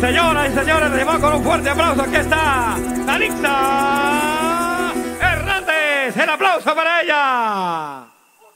Señoras y señores, recibamos con un fuerte aplauso. Aquí está Alixa Hernández. El aplauso para ella.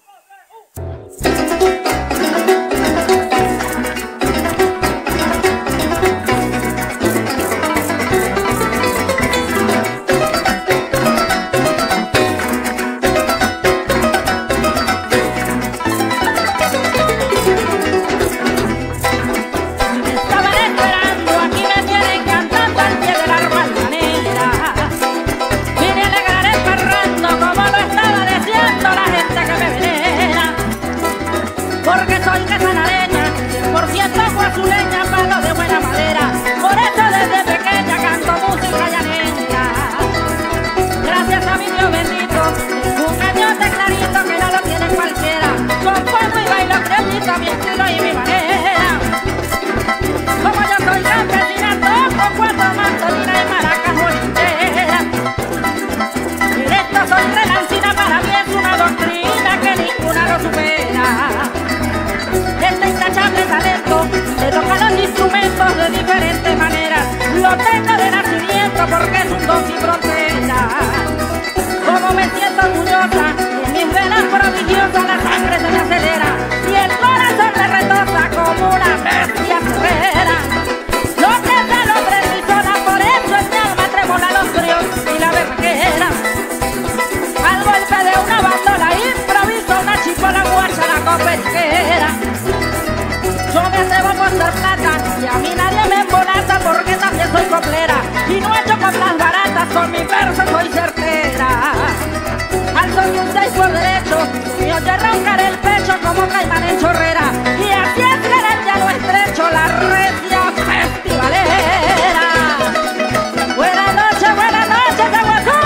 De diferentes maneras, lo tengo de nacimiento porque es un don sin frontera. Como me siento orgullosa, en mis venas prodigiosas la sangre se me acelera y el corazón me retosa como una bestia ferrera. Lo que es el hombre en mi zona, por eso en mi alma tremola los fríos y la berquera. Al golpe de una bandola improviso una chipola guacha la coperiquera. Yo me atrevo por ser plata y a mí nadie me embolata porque también soy coplera y no echo coplas baratas, con mi verso soy certera. Al son de un 6 por derecho me oye roncar el pecho como caimán en chorrera y así es que en el llano estrecho la recia festivalera. Buenas noches, Aguazú.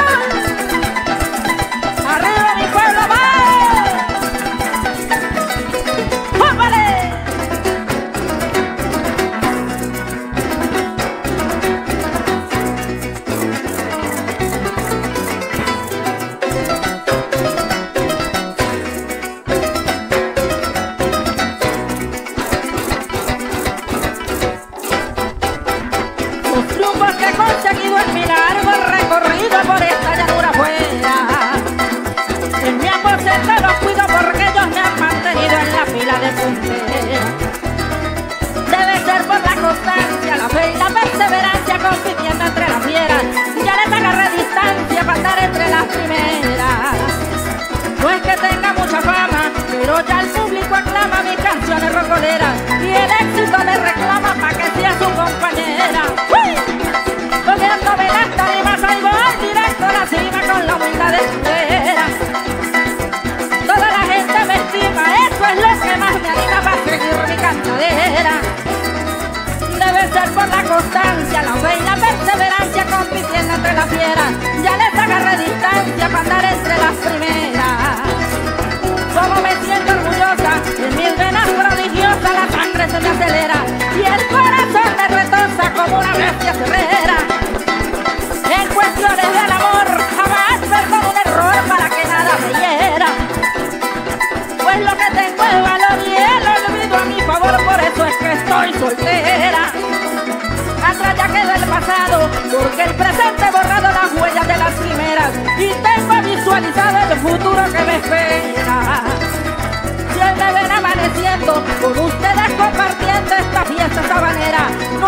Arriba mi pueblo, va. ¡Jópale! Que he conseguido en mi largo recorrido por esta llanura afuera. En mi aposento los cuido porque ellos me han mantenido en la fila de punteros. Debe ser por la constancia, la fe y la perseverancia compitiendo entre las fieras. Ya les agarré distancia para andar entre las primeras. No es que tenga mucha fama, pero ya el público aclama mis canciones rocoleras y el éxito le reclama para que sea su compañera. ¡Uy! Comiéndome las tarimas, ahí voy directo a la cima con la humildad de espera. Toda la gente me estima, eso es lo que más me anima para seguir mi cantadera. Debe ser por la constancia, la fe y la perseverancia compitiendo entre las fieras. Ya les agarré distancia para andar entre las primeras. Como me siento orgullosa, en mis venas prodigiosas la sangre se me acelera y el corazón me retosa como una bestia cerrera. En cuestiones del amor jamás perdono un error para que nada me hiera. Pues lo que tengo es valor y el olvido a mi favor, por eso es que estoy soltera. Atrás ya quedó el pasado, porque el presente ha borrado las huellas de las primeras y tengo visualizado el futuro que me espera. Si hoy me ven amaneciendo con ustedes compartiendo esta fiesta sabanera,